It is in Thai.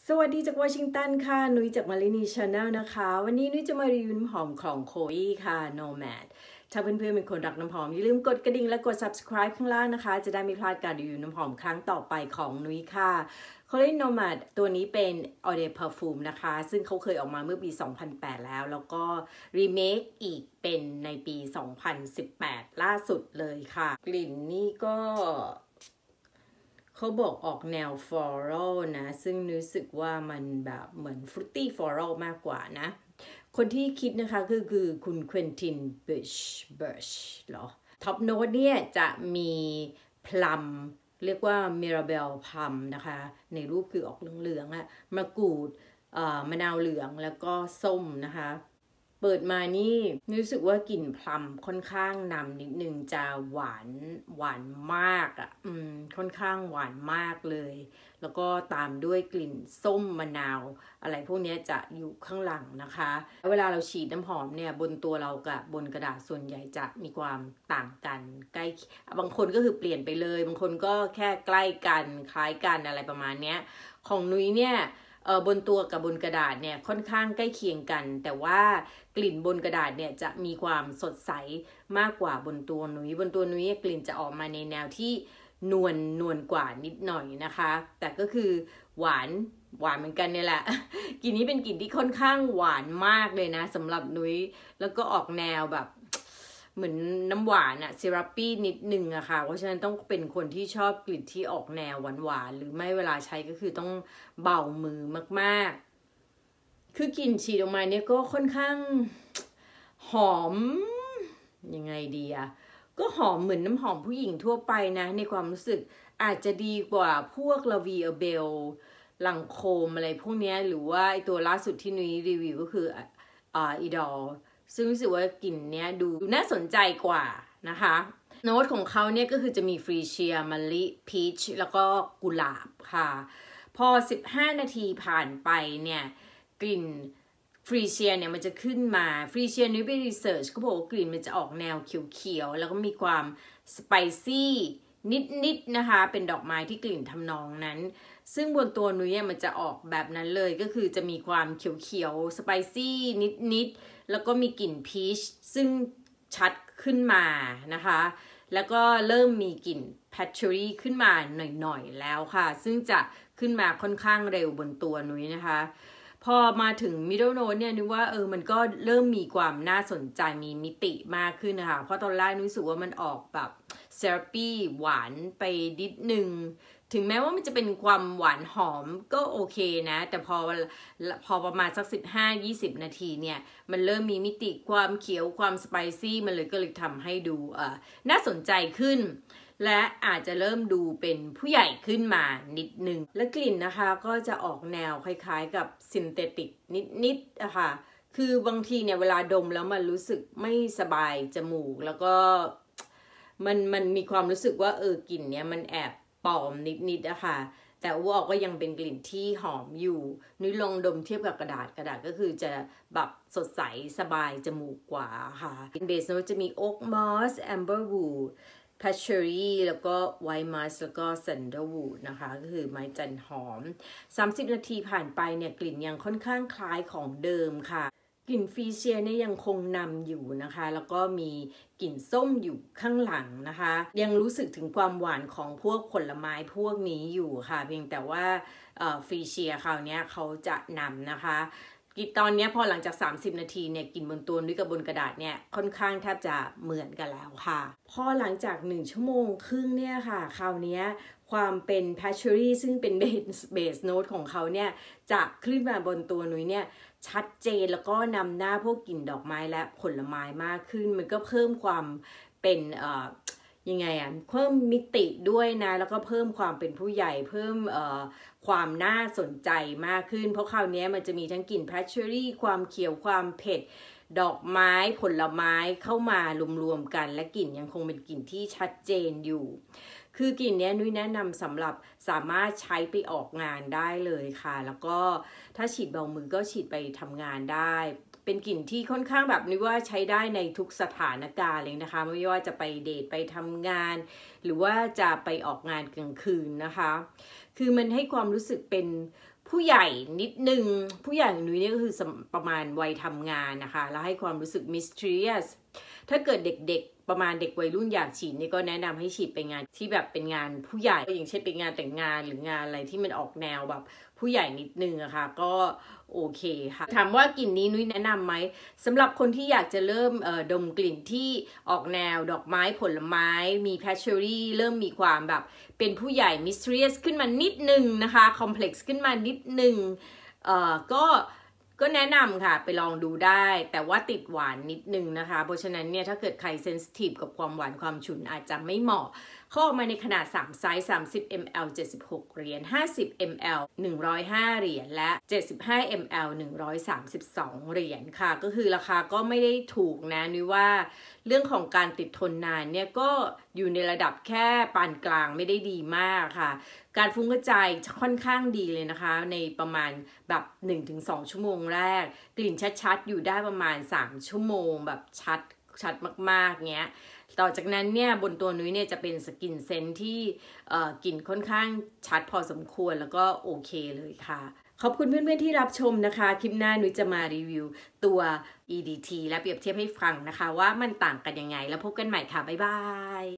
สวัสดีจากวอชิงตันค่ะนุ้ยจากมารินีชาแนลนะคะวันนี้นุ้ยจะมารีวิวน้ำหอมของโคอี้ค่ะ Nomad ถ้าเพื่อนๆเป็นคนรักน้ำหอมอย่าลืมกดกระดิ่งและกด subscribe ข้างล่างนะคะจะได้ไม่พลาดการรีวิวน้ำหอมครั้งต่อไปของนุ้ยค่ะโคอี้ Nomad ตัวนี้เป็น Eau de Parfum นะคะซึ่งเขาเคยออกมาเมื่อปี 2008 แล้วก็รีเมคอีกเป็นในปี 2018 ล่าสุดเลยค่ะกลิ่นนี่ก็เขาบอกออกแนวฟลอรัลนะซึ่งรู้สึกว่ามันแบบเหมือนฟรุตตี้ฟลอรัลมากกว่านะคนที่คิดนะคะคือคุณเควินตินบิชเหรอท็อปโน้ตเนี่ยจะมีพลัมเรียกว่ามิราเบลพลัมนะคะในรูปคือออกเหลืองๆอะมะกรูดมะนาวเหลืองแล้วก็ส้มนะคะเปิดมานี่รู้สึกว่ากลิ่นพลัมค่อนข้างนำนิดนึงจะหวานมากอ่ะค่อนข้างหวานมากเลยแล้วก็ตามด้วยกลิ่นส้มมะนาวอะไรพวกนี้จะอยู่ข้างหลังนะคะเวลาเราฉีดน้ำหอมเนี่ยบนตัวเรากับบนกระดาษส่วนใหญ่จะมีความต่างกันใกล้บางคนก็คือเปลี่ยนไปเลยบางคนก็แค่ใกล้กันคล้ายกันอะไรประมาณนี้ของนุ้ยเนี่ยบนตัวกับบนกระดาษเนี่ยค่อนข้างใกล้เคียงกันแต่ว่ากลิ่นบนกระดาษเนี่ยจะมีความสดใสมากกว่าบนตัวนุ้ยกลิ่นจะออกมาในแนวที่นวลกว่านิดหน่อยนะคะแต่ก็คือหวานเหมือนกันเนี่ยแหละกลิ่นนี้เป็นกลิ่นที่ค่อนข้างหวานมากเลยนะสำหรับนุ้ยแล้วก็ออกแนวแบบเหมือนน้ำหวานอะซิรัปปี้นิดนึงอะค่ะเพราะฉะนั้นต้องเป็นคนที่ชอบกลิ่นที่ออกแนวหวานหรือไม่เวลาใช้ก็คือต้องเบามือมากๆคือกลิ่นฉีดออกมาเนี่ยก็ค่อนข้างหอมยังไงดีอะก็หอมเหมือนน้ำหอมผู้หญิงทั่วไปนะในความรู้สึกอาจจะดีกว่าพวกลาวีเบลลังโคมอะไรพวกนี้หรือว่าไอตัวล่าสุดที่นุ้ยรีวิวก็คืออีดอลซึ่งรู้สึกว่ากลิ่นเนี้ยดูน่าสนใจกว่านะคะโน้ตของเขาเนี่ยก็คือจะมีฟรีเชียมะลิพีชแล้วก็กุหลาบค่ะพอ15 นาทีผ่านไปเนี่ยกลิ่นฟรีเชียเนี่ยมันจะขึ้นมาฟรีเชียนุ้ยไปรีเสิร์ชเขาบอกว่ากลิ่นมันจะออกแนวเขียวๆแล้วก็มีความสไปซี่นิดนะคะเป็นดอกไม้ที่กลิ่นทำนองนั้นซึ่งบนตัวนุ้ยมันจะออกแบบนั้นเลยก็คือจะมีความเขียวสไปซี่นิดแล้วก็มีกลิ่นพีชซึ่งชัดขึ้นมานะคะแล้วก็เริ่มมีกลิ่นแพทเชอรี่ขึ้นมาหน่อยๆแล้วค่ะซึ่งจะขึ้นมาค่อนข้างเร็วบนตัวนุ้ยนะคะพอมาถึง middle note เนี่ยนึกว่ามันก็เริ่มมีความน่าสนใจมีมิติมากขึ้นนะคะเพราะตอนแรกรู้สึกว่ามันออกแบบเซราปี้หวานไปนิดนึงถึงแม้ว่ามันจะเป็นความหวานหอมก็โอเคนะแต่พอประมาณสัก15-20 นาทีเนี่ยมันเริ่มมีมิติความเขียวความสไปซี่มันเลยก็เลยทำให้ดูน่าสนใจขึ้นและอาจจะเริ่มดูเป็นผู้ใหญ่ขึ้นมานิดนึงและกลิ่นนะคะก็จะออกแนวคล้ายๆกับซินเทติกนิดๆนะคะคือบางทีเนี่ยเวลาดมแล้วมันรู้สึกไม่สบายจมูกแล้วก็มันมีความรู้สึกว่ากลิ่นเนี้ยมันแอบปลอมนิดอะค่ะแต่ว่าก็ยังเป็นกลิ่นที่หอมอยู่นุ้ยลองดมเทียบกับกระดาษก็คือจะแบบสดใสสบายจมูกกว่าค่ะเบสโน้ตจะมีโอ๊กมอสแอมเบอร์วูดแพชเชอรี่แล้วก็ไวท์มัสแล้วก็แซนเดลวูดนะคะก็คือไม้จันหอม30 นาทีผ่านไปเนี่ยกลิ่นยังค่อนข้างคล้ายของเดิมค่ะกลิ่นฟีเชียเนี่ยยังคงนำอยู่นะคะแล้วก็มีกลิ่นส้มอยู่ข้างหลังนะคะยังรู้สึกถึงความหวานของพวกผลไม้พวกนี้อยู่ค่ะเพียงแต่ว่าฟีเชียคราวนี้เขาจะนำนะคะตอนนี้พอหลังจาก30 นาทีเนี่ยกลิ่นบนตัวด้วยกับบนกระดาษเนี่ยค่อนข้างแทบจะเหมือนกันแล้วค่ะพอหลังจาก1 ชั่วโมงครึ่งเนี่ยค่ะคราวนี้ความเป็นแพชเชอรี่ซึ่งเป็นเบสโน้ตของเขาเนี่ยจะขึ้นมาบนตัวนุ้ยเนี่ยชัดเจนแล้วก็นำหน้าพวกกลิ่นดอกไม้และผลไม้มากขึ้นมันก็เพิ่มความเป็นยังไงเพิ่มมิติด้วยนะแล้วก็เพิ่มความเป็นผู้ใหญ่เพิ่มความน่าสนใจมากขึ้นเพราะคราวนี้มันจะมีทั้งกลิ่นแพชเชอรี่ความเขียวความเผ็ดดอกไม้ผลไม้เข้ามารวมๆกันและกลิ่นยังคงเป็นกลิ่นที่ชัดเจนอยู่คือกลิ่นนี้นุ้ยแนะนำสำหรับสามารถใช้ไปออกงานได้เลยค่ะแล้วก็ถ้าฉีดเบามือก็ฉีดไปทำงานได้เป็นกลิ่นที่ค่อนข้างแบบนี้ว่าใช้ได้ในทุกสถานการณ์เลยนะคะไม่ว่าจะไปเดทไปทำงานหรือว่าจะไปออกงานกลางคืนนะคะคือมันให้ความรู้สึกเป็นผู้ใหญ่นิดนึงผู้ใหญ่ของนุ้ยนี่ก็คือประมาณวัยทำงานนะคะแล้วให้ความรู้สึก mysterious ถ้าเกิดเด็กๆประมาณเด็กวัยรุ่นอยากฉีดนี่ก็แนะนำให้ฉีดไปงานที่แบบเป็นงานผู้ใหญ่อย่างเช่นเป็นงานแต่งงานหรืองานอะไรที่มันออกแนวแบบผู้ใหญ่นิดนึงอะค่ะก็โอเคค่ะถามว่ากลิ่นนี้นุ้ยแนะนำไหมสำหรับคนที่อยากจะเริ่มดมกลิ่นที่ออกแนวดอกไม้ผลไม้มีแพชเชอรี่เริ่มมีความแบบเป็นผู้ใหญ่ mysterious ขึ้นมานิดนึงนะคะ complex ขึ้นมานิดนึงก็แนะนำค่ะไปลองดูได้แต่ว่าติดหวานนิดนึงนะคะเพราะฉะนั้นเนี่ยถ้าเกิดใครเซนซิทีฟกับความหวานความฉุนอาจจะไม่เหมาะเข้าออกมาในขนาด3ไซส์30 ml 76เหรียญ50 ml 105เหรียญและ75 ml 132เหรียญค่ะก็คือราคาก็ไม่ได้ถูกนะนี่ว่าเรื่องของการติดทนนานเนี่ยก็อยู่ในระดับแค่ปานกลางไม่ได้ดีมากค่ะการฟุ้งกระจายค่อนข้างดีเลยนะคะในประมาณแบบ 1-2 ชั่วโมงแรกกลิ่นชัดๆอยู่ได้ประมาณ3ชั่วโมงแบบชัดมากๆเงี้ยต่อจากนั้นเนี่ยบนตัวนุ้ยเนี่ยจะเป็นสกินเซนที่กลิ่นค่อนข้างชัดพอสมควรแล้วก็โอเคเลยค่ะขอบคุณเพื่อนๆที่รับชมนะคะคลิปหน้านุ้ยจะมารีวิวตัว EDT และเปรียบเทียบให้ฟังนะคะว่ามันต่างกันยังไงแล้วพบกันใหม่ค่ะบ๊ายบาย